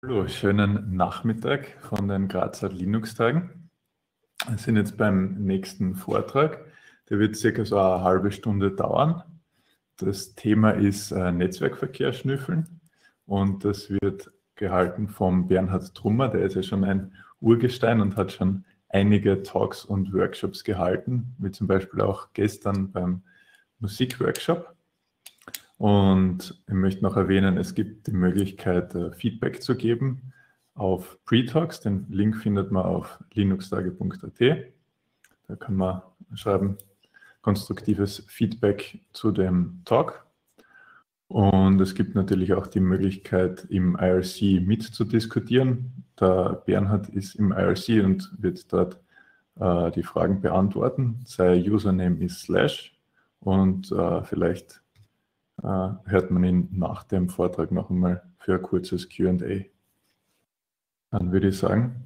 Hallo, schönen Nachmittag von den Grazer Linux-Tagen. Wir sind jetzt beim nächsten Vortrag. Der wird circa so eine halbe Stunde dauern. Das Thema ist Netzwerkverkehr schnüffeln und das wird gehalten vom Bernhard Trummer. Der ist ja schon ein Urgestein und hat schon einige Talks und Workshops gehalten, wie zum Beispiel auch gestern beim Musikworkshop. Und ich möchte noch erwähnen, es gibt die Möglichkeit, Feedback zu geben auf Pre-Talks. Den Link findet man auf linuxtage.at. Da kann man schreiben, konstruktives Feedback zu dem Talk. Und es gibt natürlich auch die Möglichkeit, im IRC mitzudiskutieren. Der Bernhard ist im IRC und wird dort die Fragen beantworten. Sein Username ist / und vielleicht hört man ihn nach dem Vortrag noch einmal für ein kurzes Q&A. Dann würde ich sagen,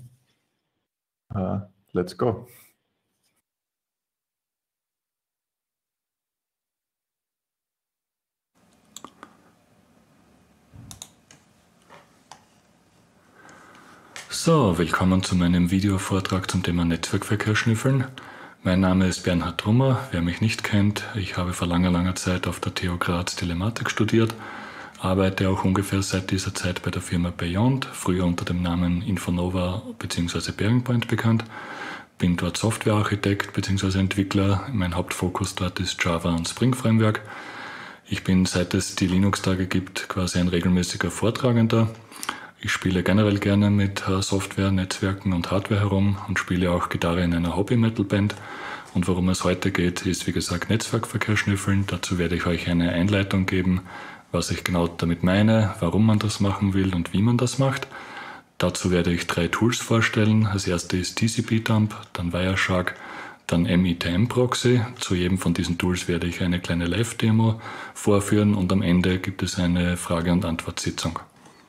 let's go. So, willkommen zu meinem Videovortrag zum Thema Netzwerkverkehr schnüffeln. Mein Name ist Bernhard Trummer. Wer mich nicht kennt, ich habe vor langer Zeit auf der TU Graz Telematik studiert, arbeite auch ungefähr seit dieser Zeit bei der Firma Beyond, früher unter dem Namen Infonova bzw. BearingPoint bekannt. Bin dort Softwarearchitekt bzw. Entwickler. Mein Hauptfokus dort ist Java und Spring Framework. Ich bin, seit es die Linux-Tage gibt, quasi ein regelmäßiger Vortragender. Ich spiele generell gerne mit Software, Netzwerken und Hardware herum und spiele auch Gitarre in einer Hobby-Metal-Band. Und worum es heute geht, ist wie gesagt Netzwerkverkehr schnüffeln. Dazu werde ich euch eine Einleitung geben, was ich genau damit meine, warum man das machen will und wie man das macht. Dazu werde ich 3 Tools vorstellen. Das erste ist TCP-Dump, dann Wireshark, dann MITM-Proxy. Zu jedem von diesen Tools werde ich eine kleine Live-Demo vorführen und am Ende gibt es eine Frage- und Antwortsitzung.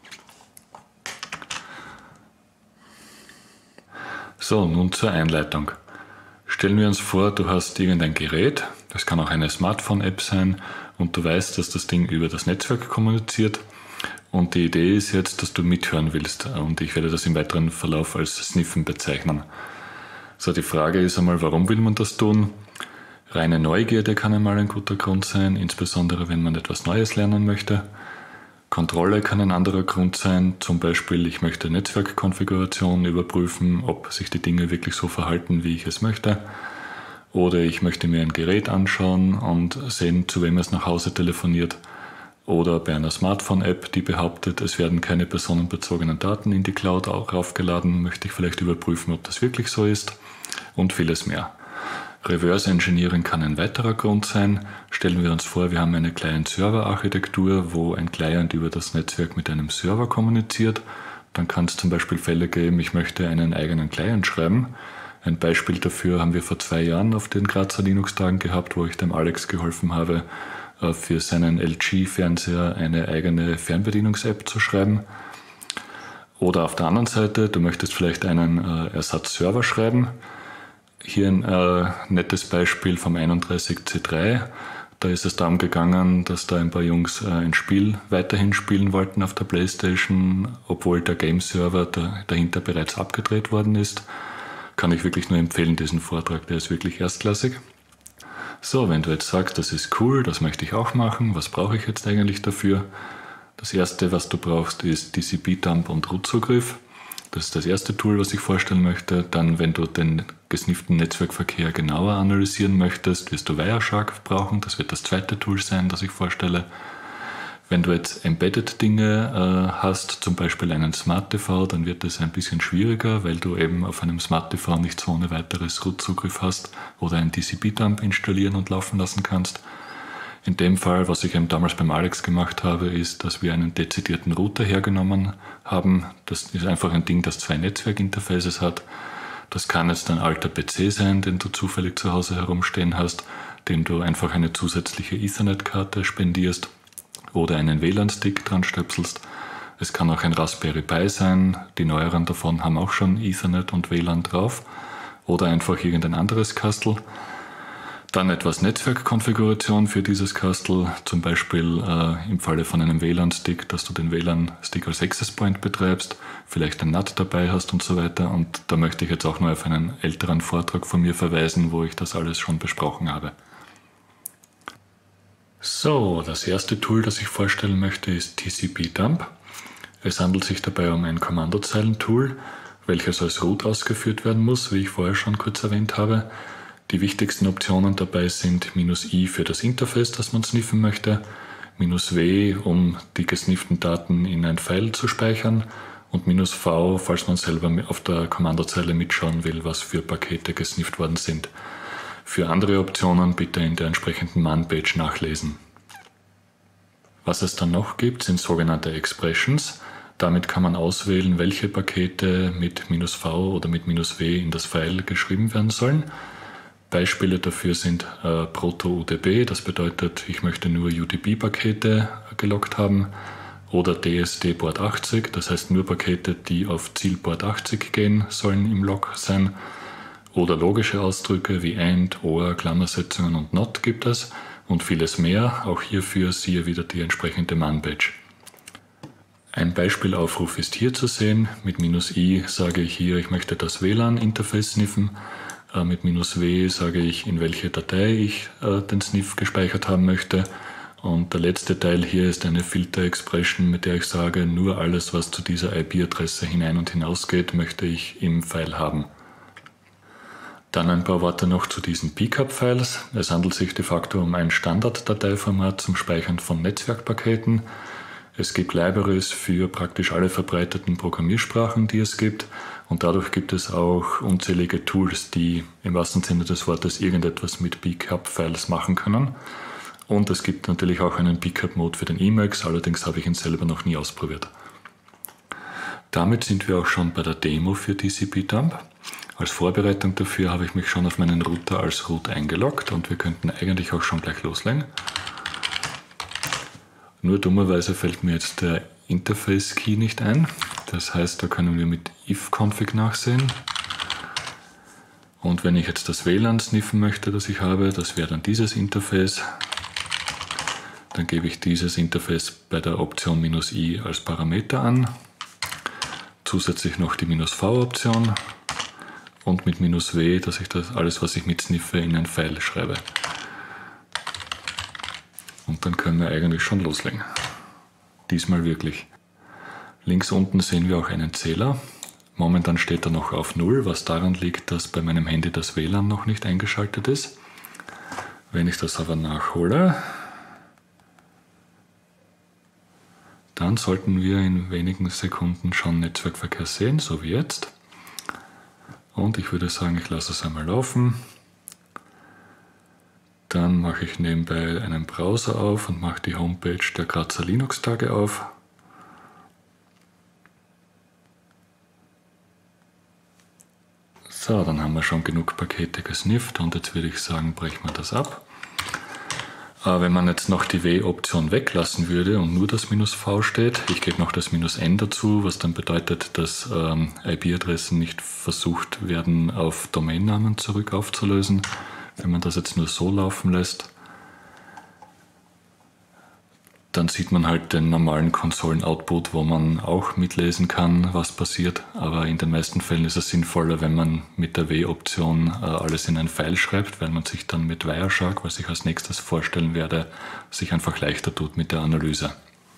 So, nun zur Einleitung. Stellen wir uns vor, du hast irgendein Gerät, das kann auch eine Smartphone-App sein und du weißt, dass das Ding über das Netzwerk kommuniziert und die Idee ist jetzt, dass du mithören willst und ich werde das im weiteren Verlauf als Sniffen bezeichnen. So, die Frage ist einmal, warum will man das tun? Reine Neugierde kann einmal ein guter Grund sein, insbesondere wenn man etwas Neues lernen möchte. Kontrolle kann ein anderer Grund sein, zum Beispiel ich möchte Netzwerkkonfiguration überprüfen, ob sich die Dinge wirklich so verhalten, wie ich es möchte. Oder ich möchte mir ein Gerät anschauen und sehen, zu wem es nach Hause telefoniert. Oder bei einer Smartphone-App, die behauptet, es werden keine personenbezogenen Daten in die Cloud auch raufgeladen, möchte ich vielleicht überprüfen, ob das wirklich so ist und vieles mehr. Reverse Engineering kann ein weiterer Grund sein. Stellen wir uns vor, wir haben eine Client-Server-Architektur, wo ein Client über das Netzwerk mit einem Server kommuniziert. Dann kann es zum Beispiel Fälle geben, ich möchte einen eigenen Client schreiben. Ein Beispiel dafür haben wir vor 2 Jahren auf den Grazer Linux-Tagen gehabt, wo ich dem Alex geholfen habe, für seinen LG-Fernseher eine eigene Fernbedienungs-App zu schreiben. Oder auf der anderen Seite, du möchtest vielleicht einen Ersatzserver schreiben. Hier ein nettes Beispiel vom 31C3. Da ist es darum gegangen, dass da ein paar Jungs ein Spiel weiterhin spielen wollten auf der Playstation, obwohl der Game-Server dahinter bereits abgedreht worden ist. Kann ich wirklich nur empfehlen, diesen Vortrag, der ist wirklich erstklassig. So, wenn du jetzt sagst, das ist cool, das möchte ich auch machen, was brauche ich jetzt eigentlich dafür? Das erste, was du brauchst, ist TCP-Dump und Root-Zugriff. Das ist das erste Tool, was ich vorstellen möchte. Dann, wenn du den gesnifften Netzwerkverkehr genauer analysieren möchtest, wirst du Wireshark brauchen. Das wird das zweite Tool sein, das ich vorstelle. Wenn du jetzt Embedded-Dinge hast, zum Beispiel einen Smart TV, dann wird es ein bisschen schwieriger, weil du eben auf einem Smart TV nicht so ohne weiteres Root-Zugriff hast oder einen TCP-Dump installieren und laufen lassen kannst. In dem Fall, was ich eben damals beim Alex gemacht habe, ist, dass wir einen dezidierten Router hergenommen haben. Das ist einfach ein Ding, das 2 Netzwerkinterfaces hat. Das kann jetzt ein alter PC sein, den du zufällig zu Hause herumstehen hast, dem du einfach eine zusätzliche Ethernet-Karte spendierst oder einen WLAN-Stick dran stöpselst. Es kann auch ein Raspberry Pi sein. Die neueren davon haben auch schon Ethernet und WLAN drauf. Oder einfach irgendein anderes Kastel. Dann etwas Netzwerkkonfiguration für dieses Kastel, zum Beispiel im Falle von einem WLAN-Stick, dass du den WLAN-Stick als Access Point betreibst, vielleicht ein NAT dabei hast und so weiter. Und da möchte ich jetzt auch nur auf einen älteren Vortrag von mir verweisen, wo ich das alles schon besprochen habe. So, das erste Tool, das ich vorstellen möchte, ist TCP-Dump. Es handelt sich dabei um ein Kommandozeilentool, welches als Root ausgeführt werden muss, wie ich vorher schon kurz erwähnt habe. Die wichtigsten Optionen dabei sind -i für das Interface, das man sniffen möchte, -w, um die gesnifften Daten in ein File zu speichern und -v, falls man selber auf der Kommandozeile mitschauen will, was für Pakete gesnifft worden sind. Für andere Optionen bitte in der entsprechenden Man-Page nachlesen. Was es dann noch gibt, sind sogenannte Expressions. Damit kann man auswählen, welche Pakete mit -v oder mit -w in das File geschrieben werden sollen. Beispiele dafür sind Proto-UDP, das bedeutet, ich möchte nur UDP-Pakete gelockt haben, oder DSD-Port 80, das heißt nur Pakete, die auf Zielport 80 gehen, sollen im Log sein. Oder logische Ausdrücke wie AND, OR, Klammersetzungen und NOT gibt es und vieles mehr. Auch hierfür siehe wieder die entsprechende Man-Page. Ein Beispielaufruf ist hier zu sehen. Mit -i sage ich hier, ich möchte das WLAN-Interface sniffen. Mit -w sage ich, in welche Datei ich den Sniff gespeichert haben möchte. Und der letzte Teil hier ist eine Filter-Expression, mit der ich sage, nur alles, was zu dieser IP-Adresse hinein und hinaus geht, möchte ich im File haben. Dann ein paar Worte noch zu diesen PCAP-Files. Es handelt sich de facto um ein Standard-Dateiformat zum Speichern von Netzwerkpaketen. Es gibt Libraries für praktisch alle verbreiteten Programmiersprachen, die es gibt. Und dadurch gibt es auch unzählige Tools, die im wahrsten Sinne des Wortes irgendetwas mit PCAP-Files machen können. Und es gibt natürlich auch einen PCAP-Mode für den Emacs, allerdings habe ich ihn selber noch nie ausprobiert. Damit sind wir auch schon bei der Demo für TCP-Dump. Als Vorbereitung dafür habe ich mich schon auf meinen Router als Root eingeloggt und wir könnten eigentlich auch schon gleich loslegen. Nur dummerweise fällt mir jetzt der Interface-Key nicht ein. Das heißt, da können wir mit if-config nachsehen. Und wenn ich jetzt das WLAN sniffen möchte, das ich habe, das wäre dann dieses Interface. Dann gebe ich dieses Interface bei der Option -i als Parameter an. Zusätzlich noch die -v-Option. Und mit -w, dass ich das alles, was ich mitsniffe, in ein File schreibe. Und dann können wir eigentlich schon loslegen. Diesmal wirklich. Links unten sehen wir auch einen Zähler. Momentan steht er noch auf 0, was daran liegt, dass bei meinem Handy das WLAN noch nicht eingeschaltet ist. Wenn ich das aber nachhole, dann sollten wir in wenigen Sekunden schon Netzwerkverkehr sehen, so wie jetzt. Und ich würde sagen, ich lasse es einmal laufen. Dann mache ich nebenbei einen Browser auf und mache die Homepage der Grazer Linux-Tage auf. So, dann haben wir schon genug Pakete gesnifft und jetzt würde ich sagen, brechen wir das ab. Wenn man jetzt noch die W-Option weglassen würde und nur das -v steht, ich gebe noch das -n dazu, was dann bedeutet, dass IP-Adressen nicht versucht werden, auf Domainnamen zurück aufzulösen. Wenn man das jetzt nur so laufen lässt, dann sieht man halt den normalen Konsolen-Output, wo man auch mitlesen kann, was passiert. Aber in den meisten Fällen ist es sinnvoller, wenn man mit der W-Option alles in ein File schreibt, weil man sich dann mit Wireshark, was ich als nächstes vorstellen werde, sich einfach leichter tut mit der Analyse.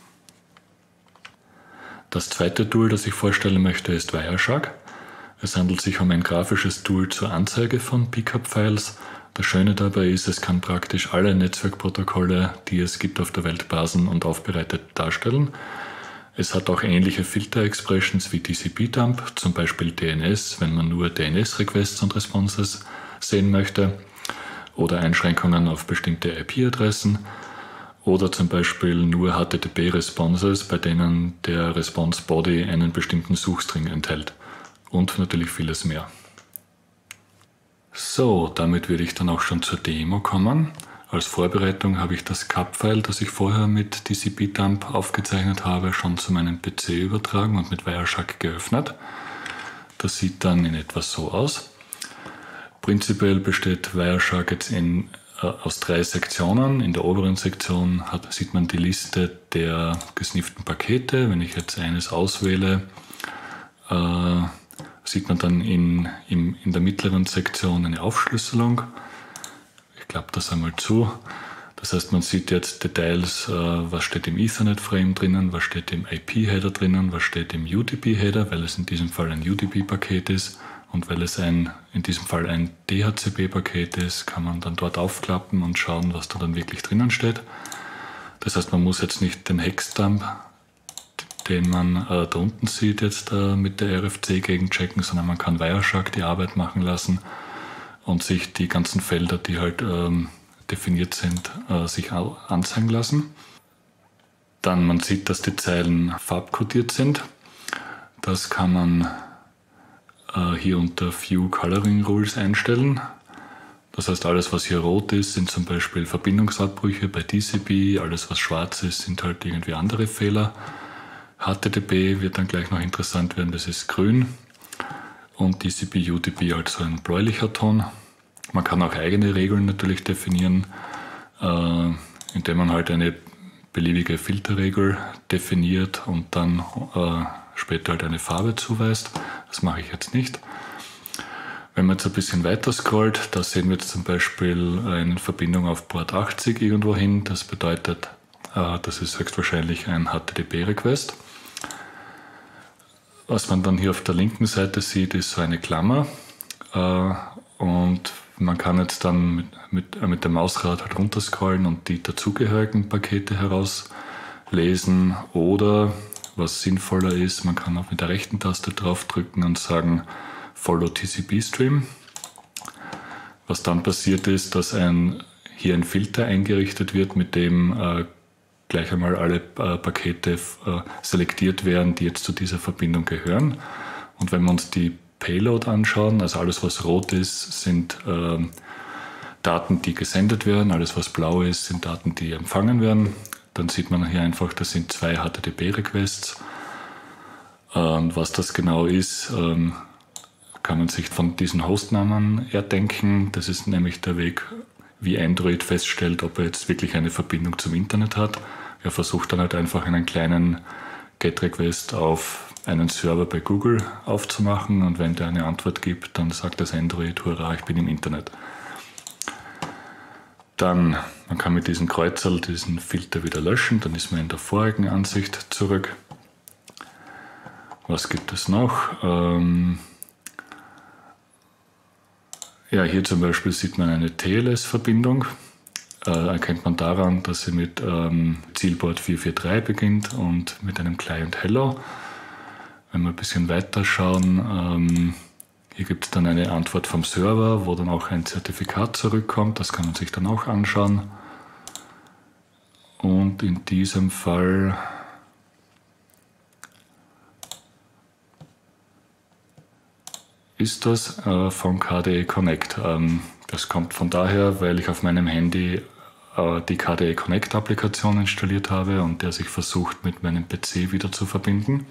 Das zweite Tool, das ich vorstellen möchte, ist Wireshark. Es handelt sich um ein grafisches Tool zur Anzeige von PCAP-Files. Das Schöne dabei ist, es kann praktisch alle Netzwerkprotokolle, die es gibt auf der Welt, parsen und aufbereitet darstellen. Es hat auch ähnliche Filter-Expressions wie TCP-Dump, zum Beispiel DNS, wenn man nur DNS-Requests und Responses sehen möchte, oder Einschränkungen auf bestimmte IP-Adressen, oder zum Beispiel nur HTTP-Responses, bei denen der Response-Body einen bestimmten Suchstring enthält. Und natürlich vieles mehr. So, damit würde ich dann auch schon zur Demo kommen. Als Vorbereitung habe ich das CAP-File, das ich vorher mit TCP-Dump aufgezeichnet habe, schon zu meinem PC übertragen und mit Wireshark geöffnet. Das sieht dann in etwa so aus. Prinzipiell besteht Wireshark jetzt in aus 3 Sektionen. In der oberen Sektion sieht man die Liste der gesnifften Pakete. Wenn ich jetzt eines auswähle, sieht man dann in der mittleren Sektion eine Aufschlüsselung. Ich klappe das einmal zu. Das heißt, man sieht jetzt Details, was steht im Ethernet-Frame drinnen, was steht im IP-Header drinnen, was steht im UDP-Header, weil es in diesem Fall ein UDP-Paket ist. Und weil es in diesem Fall ein DHCP-Paket ist, kann man dann dort aufklappen und schauen, was da dann wirklich drinnen steht. Das heißt, man muss jetzt nicht den Hexdump, den man da unten sieht, jetzt mit der RFC gegenchecken, sondern man kann Wireshark die Arbeit machen lassen und sich die ganzen Felder, die halt definiert sind, sich anzeigen lassen. Dann man sieht, dass die Zeilen farbkodiert sind. Das kann man hier unter View Coloring Rules einstellen. Das heißt, alles was hier rot ist, sind zum Beispiel Verbindungsabbrüche bei TCP, alles was schwarz ist, sind halt irgendwie andere Fehler. HTTP wird dann gleich noch interessant werden, das ist grün und TCP, UDP halt so ein bläulicher Ton. Man kann auch eigene Regeln natürlich definieren, indem man halt eine beliebige Filterregel definiert und dann später halt eine Farbe zuweist. Das mache ich jetzt nicht. Wenn man jetzt ein bisschen weiter scrollt, da sehen wir jetzt zum Beispiel eine Verbindung auf Port 80 irgendwo hin. Das bedeutet, das ist höchstwahrscheinlich ein HTTP-Request. Was man dann hier auf der linken Seite sieht, ist so eine Klammer. Und man kann jetzt dann mit dem Mausrad halt runterscrollen und die dazugehörigen Pakete herauslesen. Oder, was sinnvoller ist, man kann auch mit der rechten Taste draufdrücken und sagen Follow TCP Stream. Was dann passiert ist, dass hier ein Filter eingerichtet wird, mit dem gleich einmal alle Pakete selektiert werden, die jetzt zu dieser Verbindung gehören. Und wenn wir uns die Payload anschauen, also alles was rot ist, sind Daten, die gesendet werden, alles was blau ist, sind Daten, die empfangen werden. Dann sieht man hier einfach, das sind 2 HTTP-Requests. Und was das genau ist, kann man sich von diesen Hostnamen erdenken. Das ist nämlich der Weg, wie Android feststellt, ob er jetzt wirklich eine Verbindung zum Internet hat. Er versucht dann halt einfach einen kleinen GET-Request auf einen Server bei Google aufzumachen und wenn der eine Antwort gibt, dann sagt das Android, hurra, ich bin im Internet. Dann, man kann mit diesem Kreuzel diesen Filter wieder löschen, dann ist man in der vorigen Ansicht zurück. Was gibt es noch? Ja, hier zum Beispiel sieht man eine TLS-Verbindung. Erkennt man daran, dass sie mit Zielport 443 beginnt und mit einem Client Hello. Wenn wir ein bisschen weiter schauen, hier gibt es dann eine Antwort vom Server, wo dann auch ein Zertifikat zurückkommt. Das kann man sich dann auch anschauen. Und in diesem Fall ist das von KDE Connect. Das kommt von daher, weil ich auf meinem Handy die KDE Connect Applikation installiert habe und der sich versucht mit meinem PC wieder zu verbinden.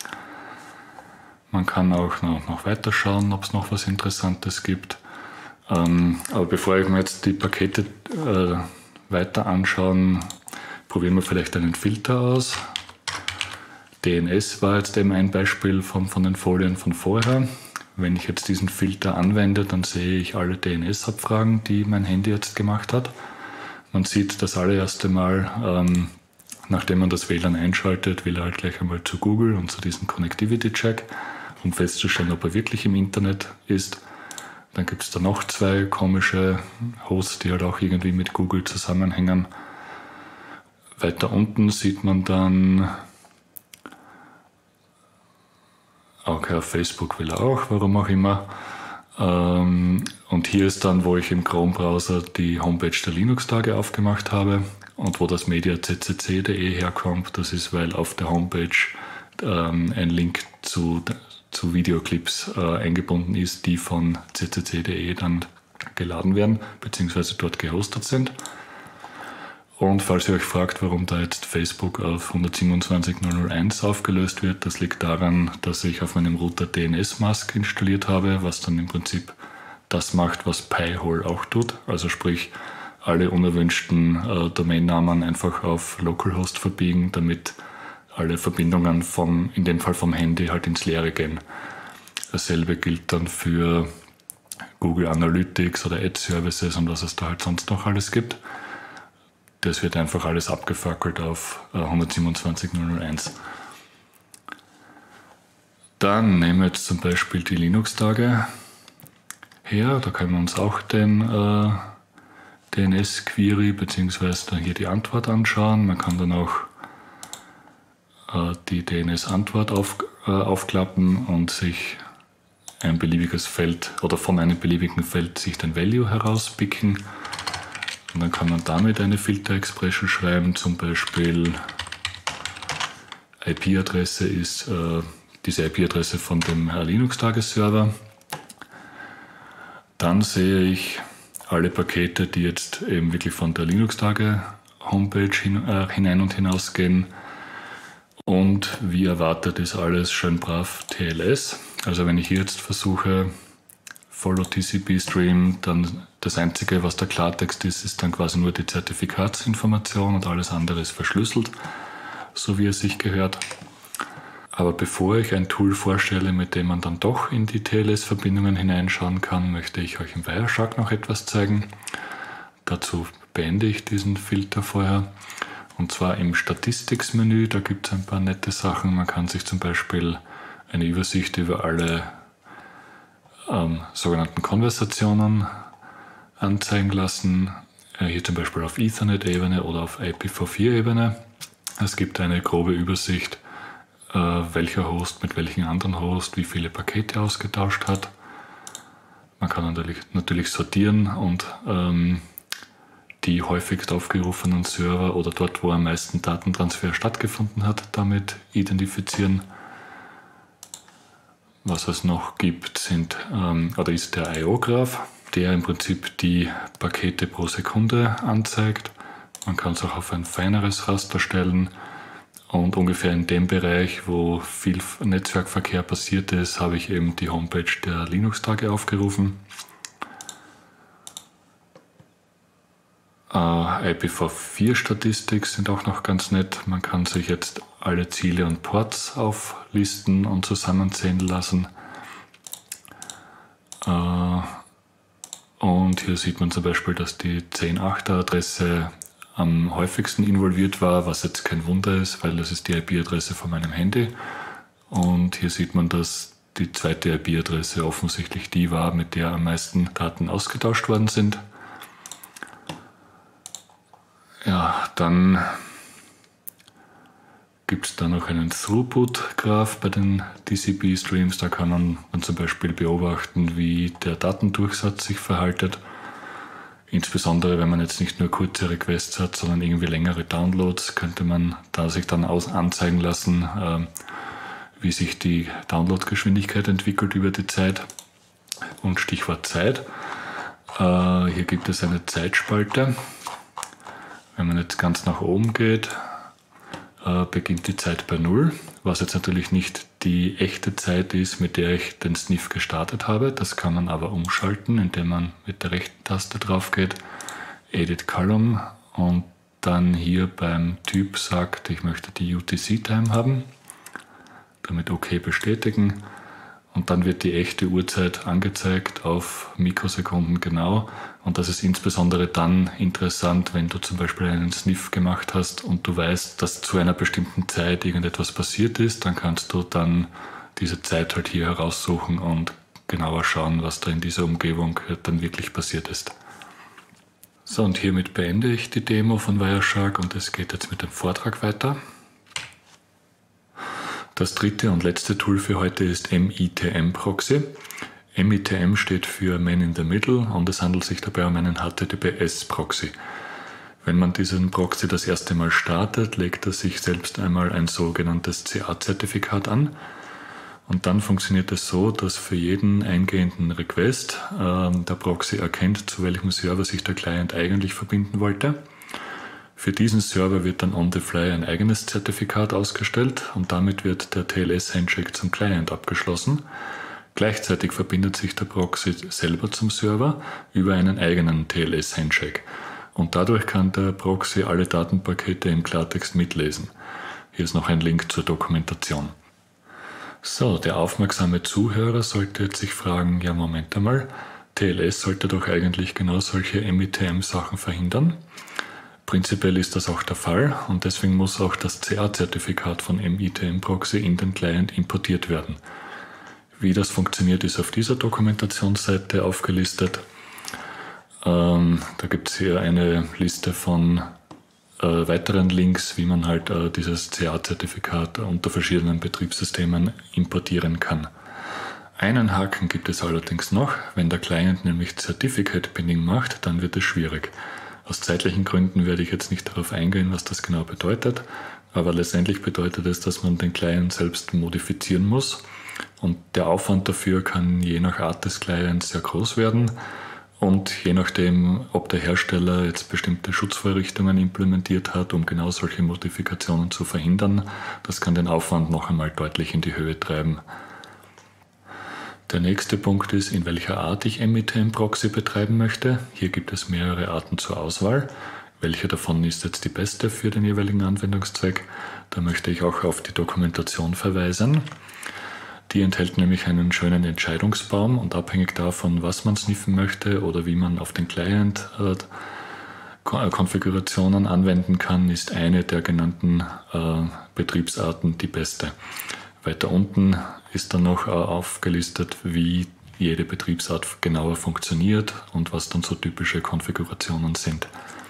Man kann auch noch weiter schauen, ob es noch was Interessantes gibt. Aber bevor ich mir jetzt die Pakete weiter anschauen, probieren wir vielleicht einen Filter aus. DNS war jetzt eben ein Beispiel von den Folien von vorher. Wenn ich jetzt diesen Filter anwende, dann sehe ich alle DNS-Abfragen, die mein Handy jetzt gemacht hat. Man sieht das allererste Mal, nachdem man das WLAN einschaltet, will er halt gleich einmal zu Google und zu diesem Connectivity-Check, um festzustellen, ob er wirklich im Internet ist. Dann gibt es da noch 2 komische Hosts, die halt auch irgendwie mit Google zusammenhängen. Weiter unten sieht man dann, okay, auf Facebook will er auch, warum auch immer. Und hier ist dann, wo ich im Chrome-Browser die Homepage der Linux-Tage aufgemacht habe und wo das media.ccc.de herkommt. Das ist, weil auf der Homepage ein Link zu Videoclips eingebunden ist, die von ccc.de dann geladen werden, beziehungsweise dort gehostet sind. Und falls ihr euch fragt, warum da jetzt Facebook auf 127.0.0.1 aufgelöst wird, das liegt daran, dass ich auf meinem Router DNS-Mask installiert habe, was dann im Prinzip das macht, was Pi-hole auch tut. Also sprich, alle unerwünschten Domainnamen einfach auf Localhost verbiegen, damit alle Verbindungen in dem Fall vom Handy halt ins Leere gehen. Dasselbe gilt dann für Google Analytics oder Ad Services und was es da halt sonst noch alles gibt. Das wird einfach alles abgefackelt auf 127.0.0.1. Dann nehmen wir jetzt zum Beispiel die Linux-Tage her. Da können wir uns auch den DNS-Query bzw. dann hier die Antwort anschauen. Man kann dann auch die DNS-Antwort aufklappen und sich ein beliebiges Feld oder von einem beliebigen Feld sich den Value herauspicken. Und dann kann man damit eine Filter-Expression schreiben, zum Beispiel IP-Adresse ist diese IP-Adresse von dem Linux-Tages-Server. Dann sehe ich alle Pakete, die jetzt eben wirklich von der Linux-Tage-Homepage hinein und hinaus gehen. Und wie erwartet ist alles schön brav TLS. Also wenn ich hier jetzt versuche, Follow TCP Stream, dann das Einzige, was der Klartext ist, ist dann quasi nur die Zertifikatsinformation und alles andere ist verschlüsselt, so wie es sich gehört. Aber bevor ich ein Tool vorstelle, mit dem man dann doch in die TLS-Verbindungen hineinschauen kann, möchte ich euch im Wireshark noch etwas zeigen. Dazu beende ich diesen Filter vorher. Und zwar im Statistics-Menü, da gibt es ein paar nette Sachen. Man kann sich zum Beispiel eine Übersicht über alle sogenannten Konversationen anzeigen lassen. Hier zum Beispiel auf Ethernet-Ebene oder auf IPv4-Ebene. Es gibt eine grobe Übersicht, welcher Host mit welchem anderen Host wie viele Pakete ausgetauscht hat. Man kann natürlich sortieren und die häufigst aufgerufenen Server oder dort, wo am meisten Datentransfer stattgefunden hat, damit identifizieren. Was es noch gibt, ist der IO-Graph, der im Prinzip die Pakete pro Sekunde anzeigt. Man kann es auch auf ein feineres Raster stellen. Und ungefähr in dem Bereich, wo viel Netzwerkverkehr passiert ist, habe ich eben die Homepage der Linux-Tage aufgerufen. IPv4-Statistics sind auch noch ganz nett. Man kann sich jetzt alle Ziele und Ports auflisten und zusammenzählen lassen. Und hier sieht man zum Beispiel, dass die 10.8er-Adresse am häufigsten involviert war, was jetzt kein Wunder ist, weil das ist die IP-Adresse von meinem Handy. Und hier sieht man, dass die zweite IP-Adresse offensichtlich die war, mit der am meisten Daten ausgetauscht worden sind. Ja, dann gibt es da noch einen Throughput-Graph bei den TCP-Streams. Da kann man dann zum Beispiel beobachten, wie der Datendurchsatz sich verhaltet. Insbesondere, wenn man jetzt nicht nur kurze Requests hat, sondern irgendwie längere Downloads, könnte man da sich dann anzeigen lassen, wie sich die Downloadgeschwindigkeit entwickelt über die Zeit. Und Stichwort Zeit. Hier gibt es eine Zeitspalte. Wenn man jetzt ganz nach oben geht, beginnt die Zeit bei 0, was jetzt natürlich nicht die echte Zeit ist, mit der ich den Sniff gestartet habe. Das kann man aber umschalten, indem man mit der rechten Taste drauf geht, Edit Column und dann hier beim Typ sagt, ich möchte die UTC-Time haben, damit OK bestätigen und dann wird die echte Uhrzeit angezeigt auf Mikrosekunden genau. Und das ist insbesondere dann interessant, wenn du zum Beispiel einen Sniff gemacht hast und du weißt, dass zu einer bestimmten Zeit irgendetwas passiert ist, dann kannst du dann diese Zeit halt hier heraussuchen und genauer schauen, was da in dieser Umgebung dann wirklich passiert ist. So, und hiermit beende ich die Demo von Wireshark und es geht jetzt mit dem Vortrag weiter. Das dritte und letzte Tool für heute ist MITM-Proxy. MITM steht für Man in the Middle und es handelt sich dabei um einen HTTPS-Proxy. Wenn man diesen Proxy das erste Mal startet, legt er sich selbst einmal ein sogenanntes CA-Zertifikat an. Und dann funktioniert es so, dass für jeden eingehenden Request der Proxy erkennt, zu welchem Server sich der Client eigentlich verbinden wollte. Für diesen Server wird dann on the fly ein eigenes Zertifikat ausgestellt und damit wird der TLS-Handshake zum Client abgeschlossen. Gleichzeitig verbindet sich der Proxy selber zum Server über einen eigenen TLS-Handshake. und dadurch kann der Proxy alle Datenpakete im Klartext mitlesen. Hier ist noch ein Link zur Dokumentation. So, der aufmerksame Zuhörer sollte jetzt sich fragen, ja Moment einmal, TLS sollte doch eigentlich genau solche MITM-Sachen verhindern. Prinzipiell ist das auch der Fall und deswegen muss auch das CA-Zertifikat von MITM-Proxy in den Client importiert werden. Wie das funktioniert, ist auf dieser Dokumentationsseite aufgelistet. Da gibt es hier eine Liste von weiteren Links, wie man halt dieses CA-Zertifikat unter verschiedenen Betriebssystemen importieren kann. Einen Haken gibt es allerdings noch. Wenn der Client nämlich Certificate Binning macht, dann wird es schwierig. Aus zeitlichen Gründen werde ich jetzt nicht darauf eingehen, was das genau bedeutet, aber letztendlich bedeutet es, dass man den Client selbst modifizieren muss und der Aufwand dafür kann je nach Art des Clients sehr groß werden. Und je nachdem, ob der Hersteller jetzt bestimmte Schutzvorrichtungen implementiert hat, um genau solche Modifikationen zu verhindern, das kann den Aufwand noch einmal deutlich in die Höhe treiben. Der nächste Punkt ist, in welcher Art ich MITM-Proxy betreiben möchte. Hier gibt es mehrere Arten zur Auswahl. Welche davon ist jetzt die beste für den jeweiligen Anwendungszweck? Da möchte ich auch auf die Dokumentation verweisen. Die enthält nämlich einen schönen Entscheidungsbaum und abhängig davon, was man sniffen möchte oder wie man auf den Client Konfigurationen anwenden kann, ist eine der genannten Betriebsarten die beste. Weiter unten ist dann noch aufgelistet, wie jede Betriebsart genauer funktioniert und was dann so typische Konfigurationen sind.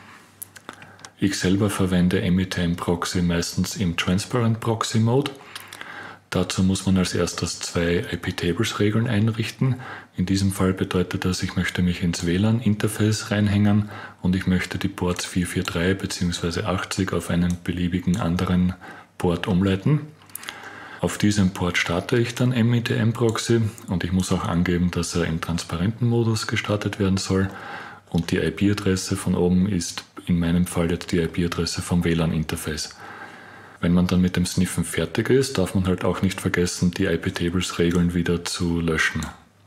Ich selber verwende MITM-Proxy meistens im Transparent Proxy Mode. Dazu muss man als erstes 2 IP-Tables-Regeln einrichten. In diesem Fall bedeutet das, ich möchte mich ins WLAN-Interface reinhängen und ich möchte die Ports 443 bzw. 80 auf einen beliebigen anderen Port umleiten. Auf diesem Port starte ich dann MITM-Proxy und ich muss auch angeben, dass er im transparenten Modus gestartet werden soll. Und die IP-Adresse von oben ist in meinem Fall jetzt die IP-Adresse vom WLAN-Interface. Wenn man dann mit dem Sniffen fertig ist, darf man halt auch nicht vergessen, die IP-Tables-Regeln wieder zu löschen.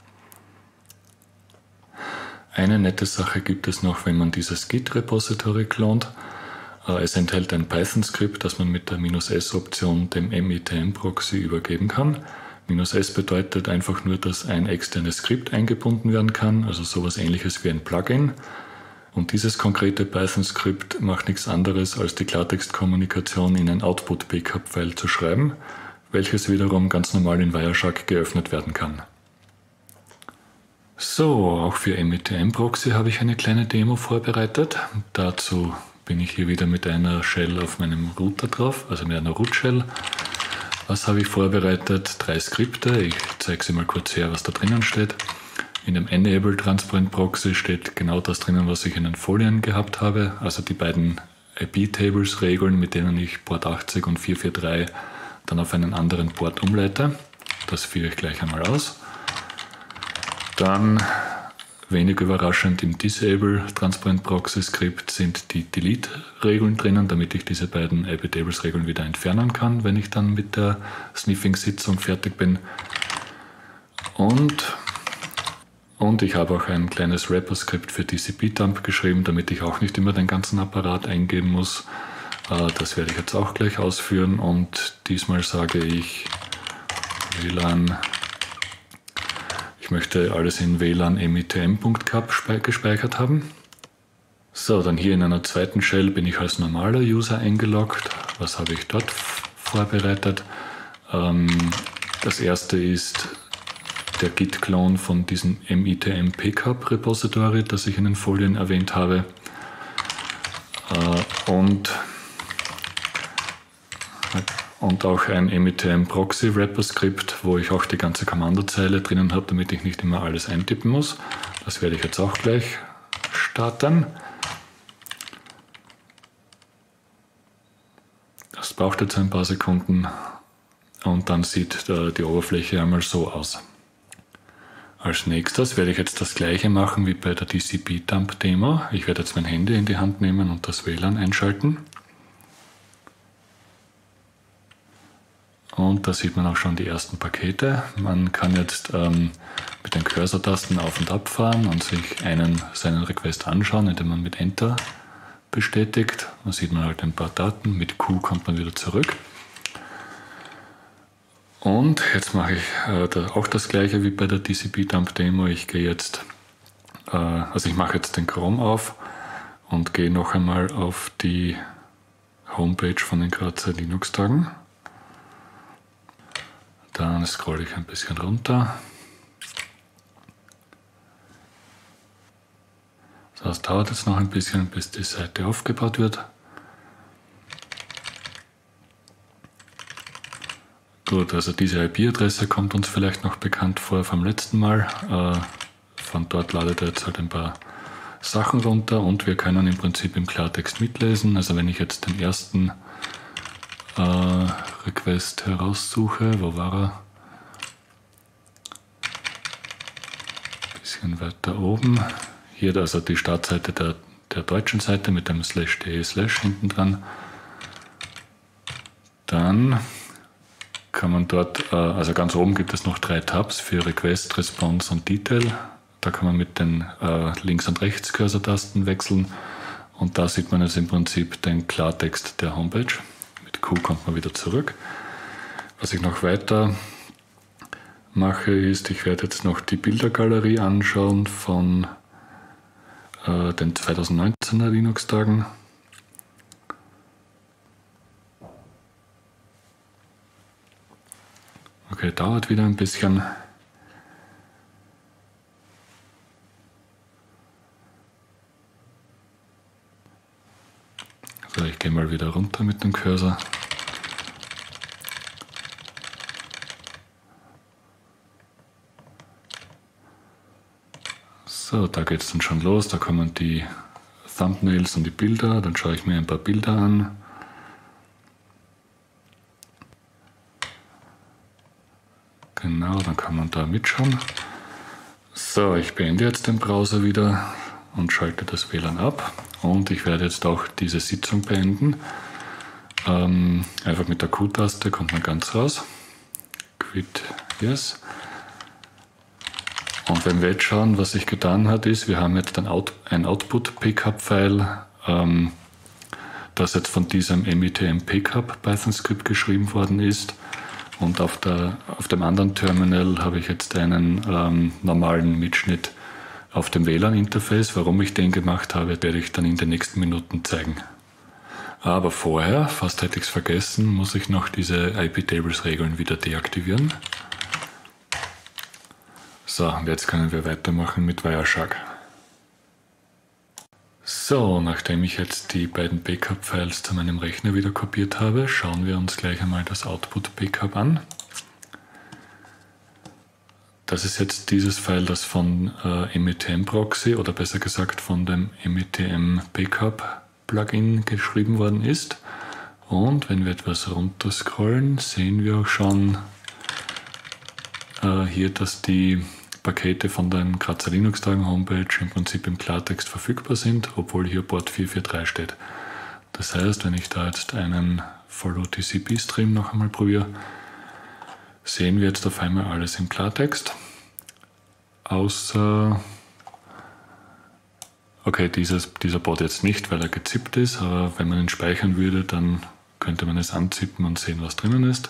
Eine nette Sache gibt es noch, wenn man dieses Git-Repository clont. Es enthält ein Python-Skript, das man mit der -S-Option dem MITM-Proxy übergeben kann. -S bedeutet einfach nur, dass ein externes Skript eingebunden werden kann, also sowas ähnliches wie ein Plugin. Und dieses konkrete Python-Skript macht nichts anderes, als die Klartextkommunikation in ein Output-Backup-File zu schreiben, welches wiederum ganz normal in Wireshark geöffnet werden kann. So, auch für MITM-Proxy habe ich eine kleine Demo vorbereitet. Dazu bin ich hier wieder mit einer Shell auf meinem Router drauf, also mit einer Root-Shell. Was habe ich vorbereitet? 3 Skripte. Ich zeige sie mal kurz her, was da drinnen steht. In dem Enable Transparent Proxy steht genau das drinnen, was ich in den Folien gehabt habe. Also die beiden IP-Tables-Regeln, mit denen ich Port 80 und 443 dann auf einen anderen Port umleite. Das führe ich gleich einmal aus. Dann, wenig überraschend, im Disable Transparent Proxy Skript sind die Delete-Regeln drinnen, damit ich diese beiden IP-Tables-Regeln wieder entfernen kann, wenn ich dann mit der Sniffing-Sitzung fertig bin. Und ich habe auch ein kleines Wrapper-Skript für TCP-Dump geschrieben, damit ich auch nicht immer den ganzen Apparat eingeben muss. Das werde ich jetzt auch gleich ausführen und diesmal sage ich WLAN. Ich möchte alles in WLAN mitm.cap gespeichert haben. So, dann hier in einer zweiten Shell bin ich als normaler User eingeloggt. Was habe ich dort vorbereitet? Das erste ist der Git-Clone von diesem MITM-PCAP-Repository, das ich in den Folien erwähnt habe. Und auch ein MITM-Proxy-Wrapper-Skript, wo ich auch die ganze Kommandozeile drinnen habe, damit ich nicht immer alles eintippen muss. Das werde ich jetzt auch gleich starten. Das braucht jetzt ein paar Sekunden und dann sieht die Oberfläche einmal so aus. Als nächstes werde ich jetzt das gleiche machen wie bei der TCP-Dump-Demo. Ich werde jetzt mein Handy in die Hand nehmen und das WLAN einschalten. Und da sieht man auch schon die ersten Pakete. Man kann jetzt mit den Cursor-Tasten auf und ab fahren und sich seinen Request anschauen, indem man mit Enter bestätigt. Da sieht man halt ein paar Daten. Mit Q kommt man wieder zurück. Und jetzt mache ich auch das gleiche wie bei der TCP-Dump-Demo. Ich gehe jetzt, also ich mache jetzt den Chrome auf und gehe noch einmal auf die Homepage von den Grazer Linux-Tagen. Dann scrolle ich ein bisschen runter. Das dauert jetzt noch ein bisschen, bis die Seite aufgebaut wird. Gut, also diese IP-Adresse kommt uns vielleicht noch bekannt vor vom letzten Mal. Von dort ladet er jetzt halt ein paar Sachen runter und wir können im Prinzip im Klartext mitlesen. Also wenn ich jetzt den ersten Request heraussuche, wo war er? Ein bisschen weiter oben. Hier also die Startseite der deutschen Seite mit dem /de/ hinten dran. Dann kann man dort, also ganz oben gibt es noch 3 Tabs für Request, Response und Detail. Da kann man mit den Links- und Rechts-Cursor-Tasten wechseln und da sieht man jetzt im Prinzip den Klartext der Homepage. Mit Q kommt man wieder zurück. Was ich noch weiter mache ist, ich werde jetzt noch die Bildergalerie anschauen von den 2019er Linux-Tagen. Okay, dauert wieder ein bisschen. So, ich gehe mal wieder runter mit dem Cursor. So, da geht es dann schon los. Da kommen die Thumbnails und die Bilder. Dann schaue ich mir ein paar Bilder an. Genau, dann kann man da mitschauen. So, ich beende jetzt den Browser wieder und schalte das WLAN ab. Und ich werde jetzt auch diese Sitzung beenden. Einfach mit der Q-Taste kommt man ganz raus. Quit, yes. Und wenn wir jetzt schauen, was sich getan hat, ist, wir haben jetzt ein Output-Pcap-File, das jetzt von diesem METM-Pcap Python-Skript geschrieben worden ist. Und auf dem anderen Terminal habe ich jetzt einen normalen Mitschnitt auf dem WLAN-Interface. Warum ich den gemacht habe, werde ich dann in den nächsten Minuten zeigen. Aber vorher, fast hätte ich es vergessen, muss ich noch diese IP-Tables-Regeln wieder deaktivieren. So, und jetzt können wir weitermachen mit Wireshark. So, nachdem ich jetzt die beiden Backup-Files zu meinem Rechner wieder kopiert habe, schauen wir uns gleich einmal das Output-Backup an. Das ist jetzt dieses File, das von METM-Proxy oder besser gesagt von dem METM-Backup-Plugin geschrieben worden ist. Und wenn wir etwas runterscrollen, sehen wir auch schon hier, dass die Pakete von den Grazer Linux-Tagen Homepage im Prinzip im Klartext verfügbar sind, obwohl hier Port 443 steht. Das heißt, wenn ich da jetzt einen Follow-TCP-Stream noch einmal probiere, sehen wir jetzt auf einmal alles im Klartext. Außer, okay, dieser Port jetzt nicht, weil er gezippt ist, aber wenn man ihn speichern würde, dann könnte man es anzippen und sehen, was drinnen ist.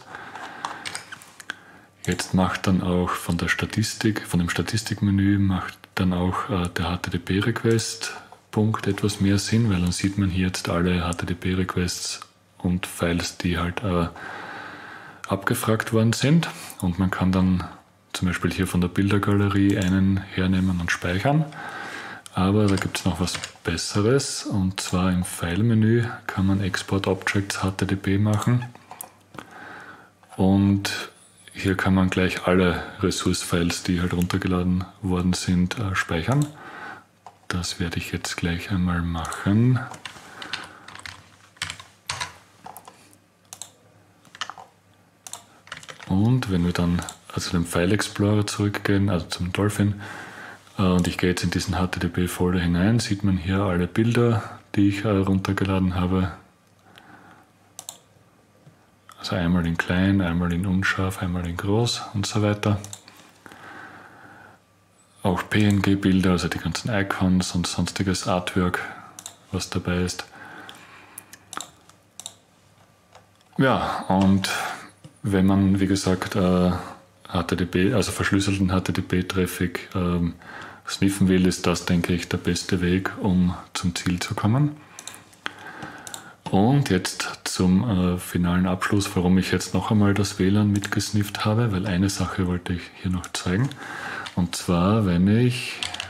Jetzt macht dann auch von dem Statistikmenü macht dann auch der HTTP-Request-Punkt etwas mehr Sinn, weil dann sieht man hier jetzt alle HTTP-Requests und Files, die halt abgefragt worden sind. Und man kann dann zum Beispiel hier von der Bildergalerie einen hernehmen und speichern. Aber da gibt es noch was Besseres, und zwar im File-Menü kann man Export Objects HTTP machen. Und hier kann man gleich alle Resource-Files, die halt runtergeladen worden sind, speichern. Das werde ich jetzt gleich einmal machen. Und wenn wir dann also dem File Explorer zurückgehen, also zum Dolphin, und ich gehe jetzt in diesen HTTP-Folder hinein, sieht man hier alle Bilder, die ich runtergeladen habe. Also einmal in klein, einmal in unscharf, einmal in groß und so weiter. Auch PNG-Bilder, also die ganzen Icons und sonstiges Artwork was dabei ist. Ja, und wenn man, wie gesagt, HTTP, also verschlüsselten HTTP-Traffic sniffen will, ist das, denke ich, der beste Weg, um zum Ziel zu kommen. Und jetzt zum finalen Abschluss, warum ich jetzt noch einmal das WLAN mitgesnifft habe, weil eine Sache wollte ich hier noch zeigen. Und zwar, wenn ich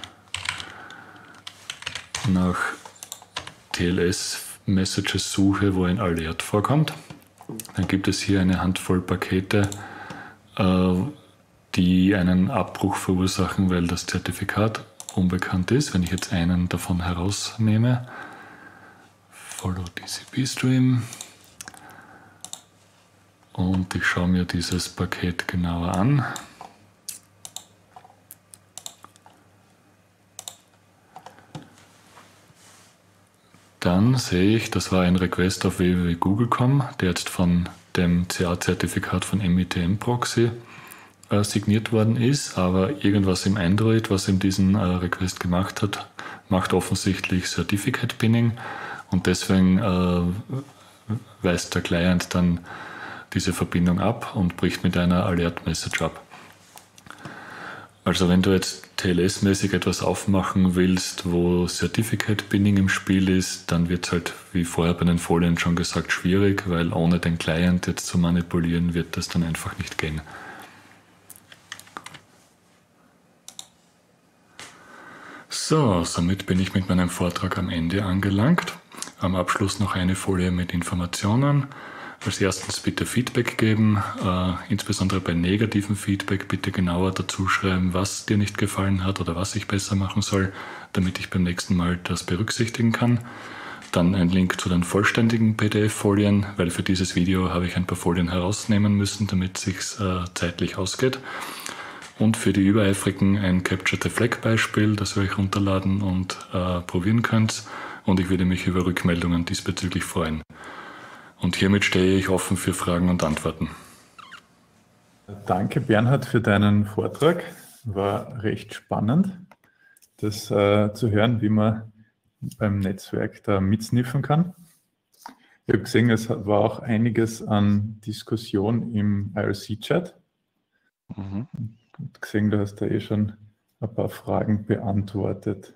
nach TLS-Messages suche, wo ein Alert vorkommt, dann gibt es hier eine Handvoll Pakete, die einen Abbruch verursachen, weil das Zertifikat unbekannt ist. Wenn ich jetzt einen davon herausnehme, Follow TCP Stream, und ich schaue mir dieses Paket genauer an, dann sehe ich, das war ein Request auf www.google.com, der jetzt von dem CA-Zertifikat von MITM-Proxy signiert worden ist, aber irgendwas im Android, was ihm diesen Request gemacht hat, macht offensichtlich Certificate Pinning, und deswegen weist der Client dann diese Verbindung ab und bricht mit einer Alert-Message ab. Also wenn du jetzt TLS-mäßig etwas aufmachen willst, wo Certificate Pinning im Spiel ist, dann wird es halt, wie vorher bei den Folien schon gesagt, schwierig, weil ohne den Client jetzt zu manipulieren, wird das dann einfach nicht gehen. So, somit bin ich mit meinem Vortrag am Ende angelangt. Am Abschluss noch eine Folie mit Informationen. Als erstens bitte Feedback geben, insbesondere bei negativem Feedback bitte genauer dazu schreiben, was dir nicht gefallen hat oder was ich besser machen soll, damit ich beim nächsten Mal das berücksichtigen kann. Dann ein Link zu den vollständigen PDF-Folien, weil für dieses Video habe ich ein paar Folien herausnehmen müssen, damit es sich zeitlich ausgeht. Und für die Übereifrigen ein Capture the Flag Beispiel, das ihr euch runterladen und probieren könnt. Und ich würde mich über Rückmeldungen diesbezüglich freuen. Und hiermit stehe ich offen für Fragen und Antworten. Danke, Bernhard, für deinen Vortrag. War recht spannend, das zu hören, wie man beim Netzwerk da mitsniffen kann. Ich habe gesehen, es war auch einiges an Diskussion im IRC-Chat. Mhm. Und gesehen, du hast da eh schon ein paar Fragen beantwortet.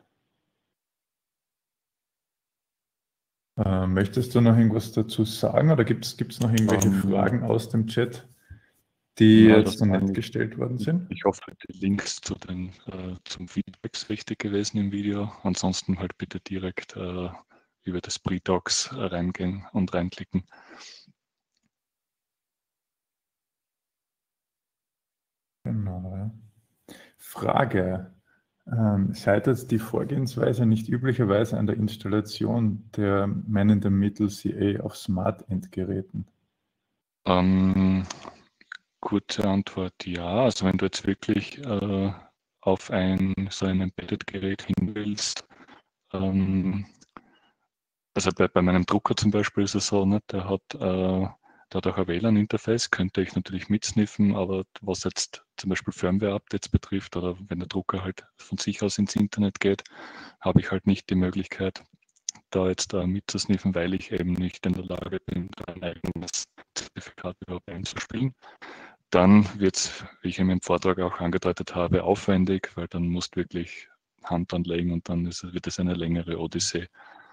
Möchtest du noch irgendwas dazu sagen oder gibt es noch irgendwelche Fragen aus dem Chat, die jetzt noch nicht gestellt worden sind? Ich hoffe, die Links zu zum Feedback ist richtig gewesen im Video. Ansonsten halt bitte direkt über das Pre-Docs reingehen und reinklicken. Genau. Ja. Frage. Scheitert die Vorgehensweise nicht üblicherweise an der Installation der Man-in-the-Middle-CA auf Smart-Endgeräten? Kurze Antwort, ja. Also wenn du jetzt wirklich auf so ein Embedded-Gerät hin willst, also bei meinem Drucker zum Beispiel ist es so, ne, der hat auch ein WLAN-Interface, könnte ich natürlich mitsniffen, aber was jetzt zum Beispiel Firmware-Updates betrifft oder wenn der Drucker halt von sich aus ins Internet geht, habe ich halt nicht die Möglichkeit, da jetzt mitzusniffen, weil ich eben nicht in der Lage bin, ein eigenes Zertifikat überhaupt einzuspielen. Dann wird es, wie ich in meinem Vortrag auch angedeutet habe, aufwendig, weil dann musst du wirklich Hand anlegen und dann wird es eine längere Odyssee.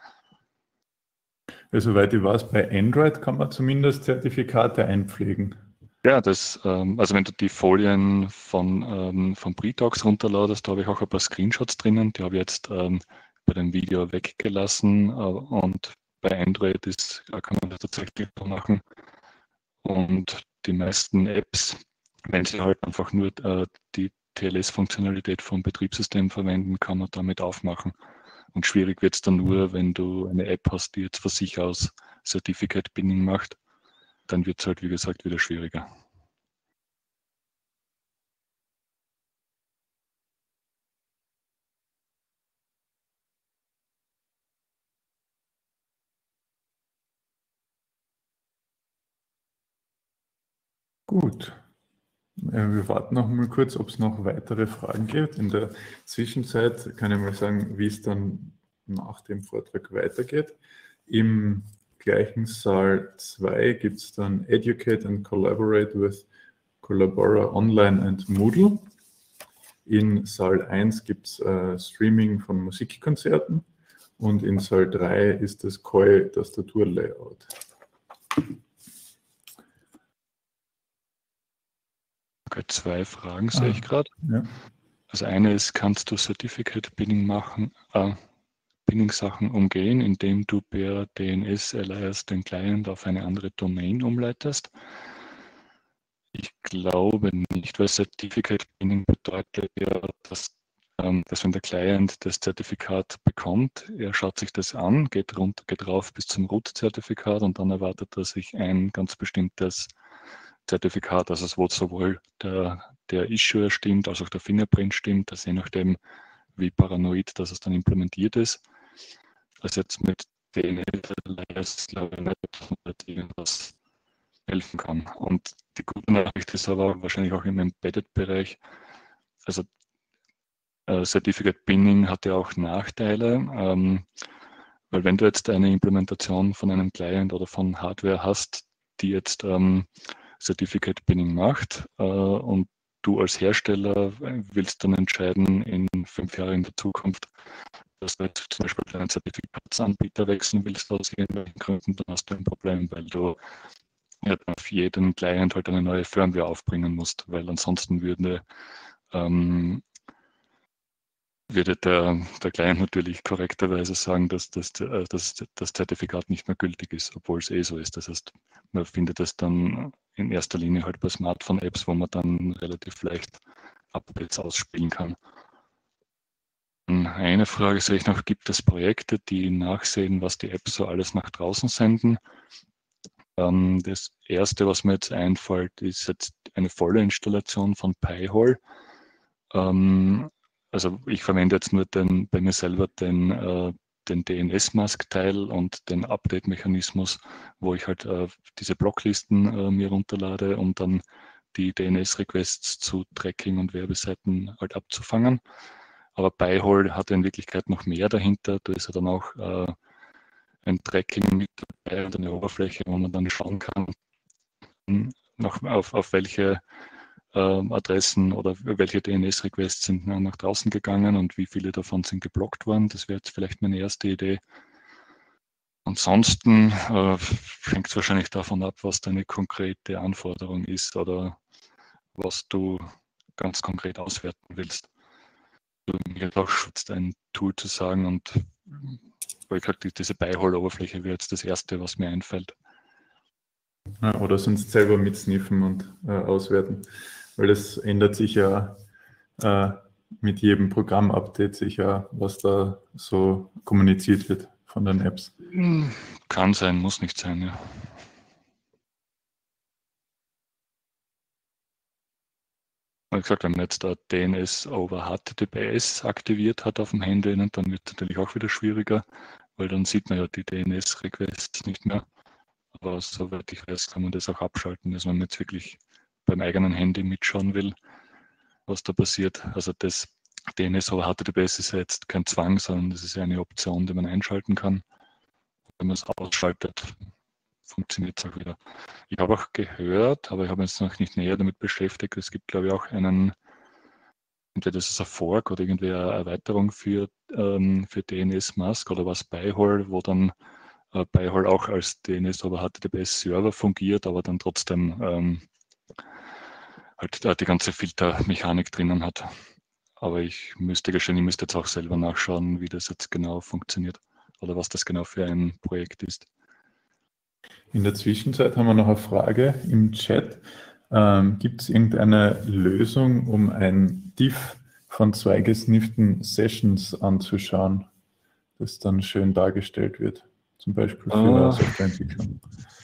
Soweit ich weiß, bei Android kann man zumindest Zertifikate einpflegen. Ja, also wenn du die Folien von Pre-Docs runterladest, da habe ich auch ein paar Screenshots drinnen, die habe ich jetzt bei dem Video weggelassen und bei Android kann man das tatsächlich so machen. Und die meisten Apps, wenn sie halt einfach nur die TLS-Funktionalität vom Betriebssystem verwenden, kann man damit aufmachen. Und schwierig wird es dann nur, wenn du eine App hast, die jetzt von sich aus Certificate Pinning macht. Dann wird es halt, wie gesagt, wieder schwieriger. Gut. Wir warten noch mal kurz, ob es noch weitere Fragen gibt. In der Zwischenzeit kann ich mal sagen, wie es dann nach dem Vortrag weitergeht. Im gleichen Saal 2 gibt es dann Educate and Collaborate with Collabora Online and Moodle. In Saal 1 gibt es Streaming von Musikkonzerten und in Saal 3 ist das Koi-Tastaturlayout. Okay, 2 Fragen sehe ich gerade. Ja. Also eine ist, kannst du Certificate Binning machen, Binning-Sachen umgehen, indem du per DNS-Alias den Client auf eine andere Domain umleitest? Ich glaube nicht, weil Certificate Binning bedeutet ja, dass wenn der Client das Zertifikat bekommt, er schaut sich das an, geht rauf bis zum Root-Zertifikat und dann erwartet er sich ein ganz bestimmtes Zertifikat, also es wo sowohl der Issuer stimmt, als auch der Fingerprint stimmt, das je nachdem, wie paranoid das es dann implementiert ist. Also jetzt mit DNS, glaube ich nicht, dass irgendwas helfen kann. Und die gute Nachricht ist aber wahrscheinlich auch im Embedded-Bereich, also Certificate Binning hat ja auch Nachteile, weil wenn du jetzt eine Implementation von einem Client oder von Hardware hast, die jetzt Certificate Binning macht und du als Hersteller willst dann entscheiden in 5 Jahren in der Zukunft, dass du jetzt zum Beispiel einen Zertifikatsanbieter wechseln willst aus irgendwelchen Gründen, dann hast du ein Problem, weil du ja auf jeden Client halt eine neue Firmware aufbringen musst, weil ansonsten würde der Client natürlich korrekterweise sagen, dass das Zertifikat nicht mehr gültig ist, obwohl es so ist. Das heißt, man findet es dann in erster Linie halt bei Smartphone-Apps, wo man dann relativ leicht Updates ausspielen kann. Eine Frage sehe ich noch, gibt es Projekte, die nachsehen, was die Apps so alles nach draußen senden? Das erste, was mir jetzt einfällt, ist jetzt eine volle Installation von Pi-hole. Also ich verwende jetzt nur bei mir selber den DNS-Mask-Teil und den Update-Mechanismus, wo ich halt diese Blocklisten mir runterlade, um dann die DNS-Requests zu Tracking und Werbeseiten halt abzufangen. Aber Pi-hole hat in Wirklichkeit noch mehr dahinter. Da ist ja dann auch ein Tracking mit dabei und eine Oberfläche, wo man dann schauen kann, auf welche Adressen oder welche DNS-Requests sind nach draußen gegangen und wie viele davon sind geblockt worden. Das wäre jetzt vielleicht meine erste Idee. Ansonsten hängt es wahrscheinlich davon ab, was deine konkrete Anforderung ist oder was du ganz konkret auswerten willst. Mir auch schützt ein Tool zu sagen und weil ich diese Pi-hole-Oberfläche wäre jetzt das erste, was mir einfällt. Ja, oder sonst selber mitsniffen und auswerten, weil das ändert sich ja mit jedem Programm-Update sicher, was da so kommuniziert wird von den Apps. Kann sein, muss nicht sein, ja. Wie gesagt, wenn man jetzt da DNS over HTTPS aktiviert hat auf dem Handy, dann wird es natürlich auch wieder schwieriger, weil dann sieht man ja die DNS-Requests nicht mehr. Aber soweit ich weiß, kann man das auch abschalten, dass man jetzt wirklich beim eigenen Handy mitschauen will, was da passiert. Also das DNS over HTTPS ist ja jetzt kein Zwang, sondern das ist ja eine Option, die man einschalten kann. Wenn man es ausschaltet, funktioniert es auch wieder. Ich habe auch gehört, aber ich habe mich jetzt noch nicht näher damit beschäftigt, es gibt, glaube ich, auch entweder das ist ein Fork oder irgendwie eine Erweiterung für DNS-Mask oder was Pi-hole, wo dann Pi-hole auch als DNS over HTTPS-Server fungiert, aber dann trotzdem halt die ganze Filtermechanik drinnen hat. Aber ich müsste gestehen, ich müsste jetzt auch selber nachschauen, wie das jetzt genau funktioniert oder was das genau für ein Projekt ist. In der Zwischenzeit haben wir noch eine Frage im Chat. Gibt es irgendeine Lösung, um ein Diff von 2 gesnifften Sessions anzuschauen, das dann schön dargestellt wird? Zum Beispiel für Softwareentwicklung.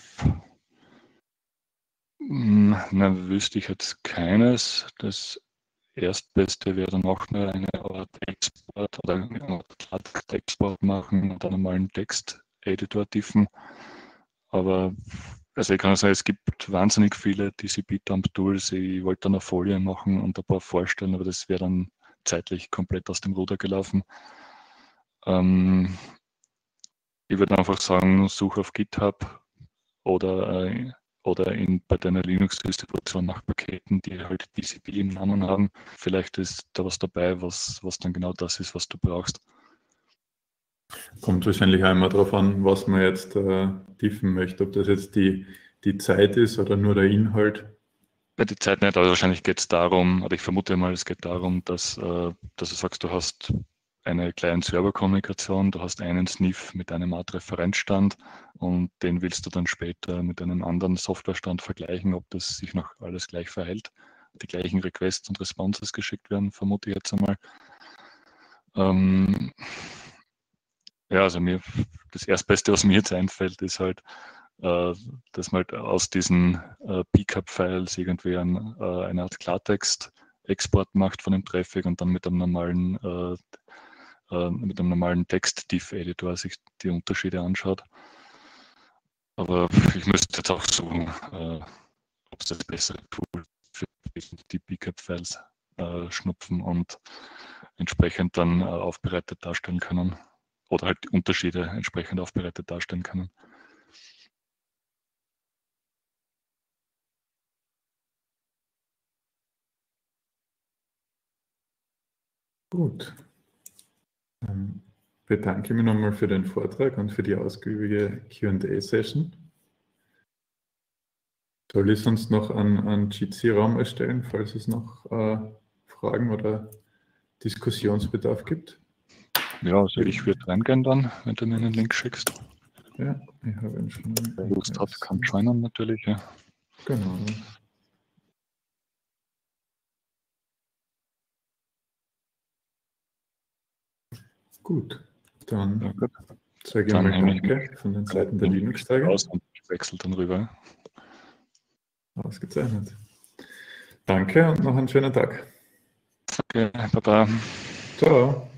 Na, wüsste ich jetzt keines. Das Erstbeste wäre dann auch nur eine Art Export oder eine Art Export machen und dann einmal einen Text-Editor diffen. Aber also ich kann sagen, es gibt wahnsinnig viele TCP-Dump-Tools. Ich wollte dann eine Folie machen und ein paar vorstellen, aber das wäre dann zeitlich komplett aus dem Ruder gelaufen. Ich würde einfach sagen, such auf GitHub oder bei deiner Linux-Distribution nach Paketen, die halt TCP im Namen haben. Vielleicht ist da was dabei, was dann genau das ist, was du brauchst. Kommt wahrscheinlich auch immer darauf an, was man jetzt tiefen möchte, ob das jetzt die Zeit ist oder nur der Inhalt. Bei der Zeit nicht, aber wahrscheinlich geht es darum, oder ich vermute mal, es geht darum, dass du sagst, du hast eine Client-Server-Kommunikation, du hast einen Sniff mit einem Art Referenzstand und den willst du dann später mit einem anderen Softwarestand vergleichen, ob das sich noch alles gleich verhält. Die gleichen Requests und Responses geschickt werden, vermute ich jetzt einmal. Ja, also das Erstbeste, was mir jetzt einfällt, ist halt, dass man halt aus diesen Pcap-Files irgendwie eine Art Klartext-Export macht von dem Traffic und dann mit einem normalen Text-Diff-Editor sich die Unterschiede anschaut. Aber ich müsste jetzt auch suchen, ob es das bessere Tool für die Pcap-Files schnupfen und entsprechend dann aufbereitet darstellen können. Oder halt die Unterschiede entsprechend aufbereitet darstellen können. Gut. Dann bedanke ich mich nochmal für den Vortrag und für die ausgiebige Q&A-Session. Soll ich sonst noch einen Jitsi-Raum erstellen, falls es noch Fragen oder Diskussionsbedarf gibt? Ja, also ich würde reingehen dann, wenn du mir einen Link schickst. Ja, ich habe ihn schon. Wer Lust hat, kann joinen natürlich. Ja. Genau. Gut, dann Ja, gut. sage ich Dann mal hänge ich Danke von den Seiten der Linux-Tage. aus und wechsle dann rüber. Ausgezeichnet. Danke und noch einen schönen Tag. Okay, Baba. Ciao.